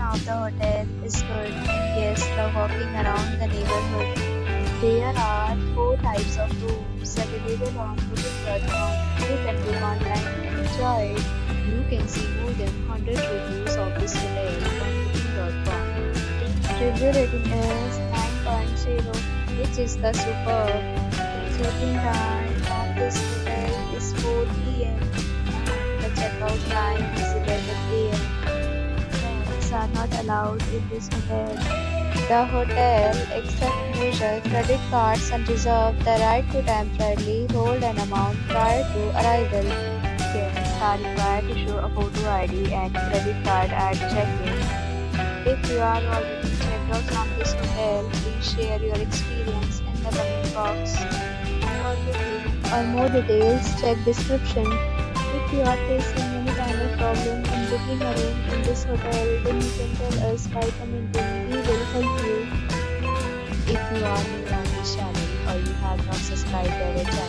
of the hotel is good and guests love walking around the neighborhood. There are 4 types of rooms available on booking.com. You can book online and enjoy it. You can see more than 100 reviews of this hotel on booking.com. Review rating is 9.0, which is the superb. Check-in time of this hotel is 4 p.m. and the checkout time is 11 a.m. Pets are not allowed in this hotel. The hotel accepts major credit cards and reserves the right to temporarily hold an amount prior to arrival. Guests are required to show a photo ID and credit card at check-in. If you are already checked out from this hotel, please share your experience in the comment box. For booking or more details, check description. If you are facing any kind of problem in booking a room in this hotel, then you can tell us by commenting. We will help you. If you are new on this channel or you have not subscribed to our channel,